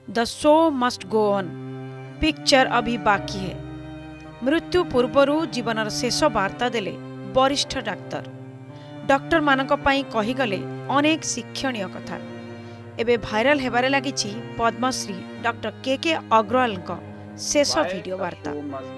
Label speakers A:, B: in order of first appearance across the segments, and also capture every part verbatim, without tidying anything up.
A: The show must go on, picture अभी बाकी है। मृत्यु पूर्वर जीवनर शेष वार्ता देले वरिष्ठ डाक्तर। डॉक्टर मानक पई कहिगले अनेक शिक्षणीय कथा। एबे भाइराल हेबारे लागिछि Padmashri doctor K K Agarwal का शेष वीडियो वार्ता।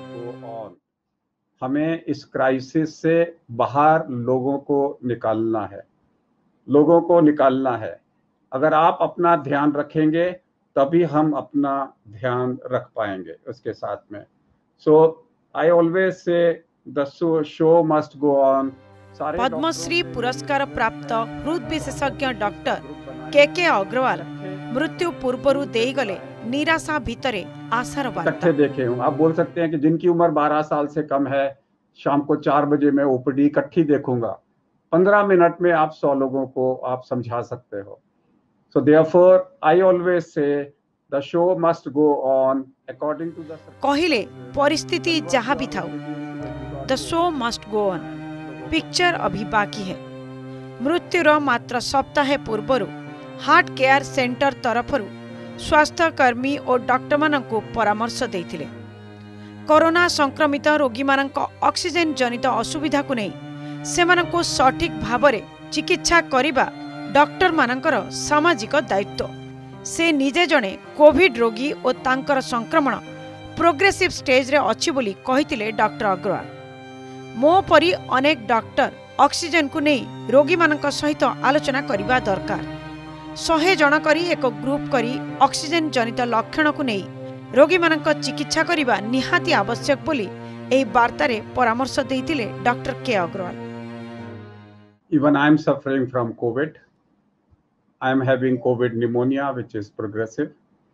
B: हमें इस क्राइसिस से बाहर लोगों को निकालना है, लोगों को निकालना है। अगर आप अपना ध्यान रखेंगे तभी हम अपना ध्यान रख पाएंगे उसके साथ में। So I always say the show must go on.
A: Padmashri पुरस्कार प्राप्त हृद विशेषज्ञ डॉक्टर के के अग्रवाल मृत्यु पूर्व दे गले निराशा भितरे आशार
B: इकट्ठे देखे हूँ। आप बोल सकते हैं कि जिनकी उम्र बारह साल से कम है, शाम को चार बजे मैं ओपीडी इकट्ठी देखूंगा। पंद्रह मिनट में आप सौ लोगों को आप समझा सकते हो। So therefore, I always say the show must go on according to the.
A: कहिले परिस्थिति जहाँ भी थाउ, the show must go on, picture अभी बाकी है। मृत्युर मात्र सप्ताह पूर्वर हार्ट केयर सेंटर तरफरु स्वास्थ्यकर्मी और डॉक्टर मानक परामर्श देथिले। कोरोना संक्रमित रोगी मानक ऑक्सीजन जनित असुविधा को नहीं सेमानक सठिक भावरे चिकित्सा करिबा डॉक्टर मानकर सामाजिक दायित्व। से निजे जने कोविड रोगी और तांकर संक्रमण प्रोग्रेसिव स्टेज रे अछि बोली कहितिले डॉक्टर अग्रवाल। मो परी अनेक डॉक्टर ऑक्सीजन को नहीं रोगी मानक सहित आलोचना करिबा दरकार। सहे जन करी एक ग्रुप करी ऑक्सीजन जनित लक्षण को नहीं रोगी मानक चिकित्सा करिबा निहाती आवश्यक बोली एही वार्तारे परामर्श देइतिले डॉक्टर के Agarwal.
B: Even I am suffering from COVID. I am having COVID pneumonia, which is progressive.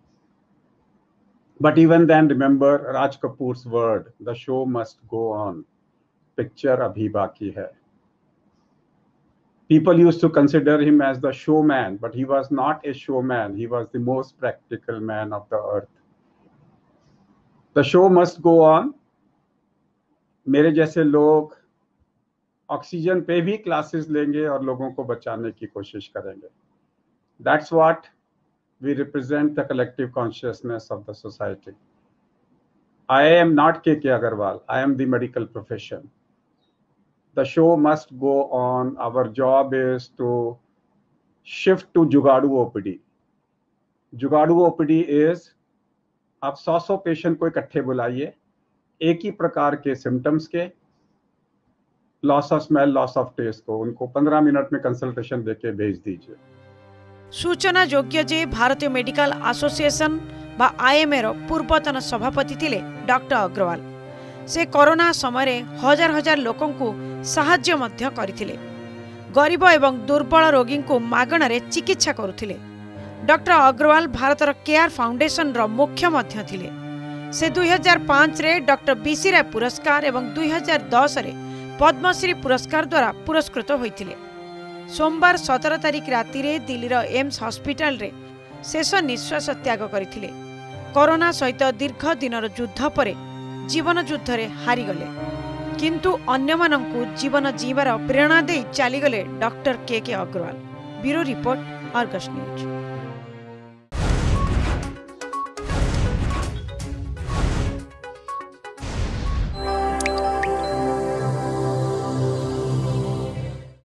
B: But even then, remember Raj Kapoor's word, the show must go on. Picture abhi baki hai. People used to consider him as the showman, but he was not a showman. He was the most practical man of the earth. The show must go on. मेरे जैसे लोग oxygen पे भी classes लेंगे और लोगों को बचाने की कोशिश करेंगे। That's what we represent, the collective consciousness of the society. I am not K K Agarwal. I am the medical profession. The show must go on. Our job is to shift to जुगाड़ू O P D. जुगाड़ू O P D is आप सौ सौ patient को इकट्ठे बुलाइए, एक ही प्रकार के symptoms के, loss of smell, loss of taste को उनको पंद्रह मिनट में कंसल्टेशन देके भेज दीजिए।
A: सूचना योग्य जे भारतीय मेडिकल एसोसिएशन बा आईएमए रो पूर्वतन सभापति थिले डॉक्टर अग्रवाल। से कोरोना समय हजार हजार लोकों को साहाय्य मध्य करथिले। गरीब एवं दुर्बल रोगी को मागणारे चिकित्सा करुथिले। डॉक्टर अग्रवाल भारतर केयर फाउंडेशन रो मुख्य मध्य थिले। से दुई हजार पांच रे डॉक्टर बीसी राय पुरस्कार एवं दुई हजार दस रे पद्मश्री पुरस्कार द्वारा पुरस्कृत होइथिले। सोमवार सतर तारिख राति रे दिल्लीर एम्स हॉस्पिटल रे शेष निश्वास त्याग करथिले। कोरोना सहित दीर्घ दिनर युद्ध परे जीवन युद्ध रे हारी गले, किंतु अन्य मानंकु जीवन जीवार प्रेरणा दे चली गले doctor K K Agarwal. Bureau report, Argus news.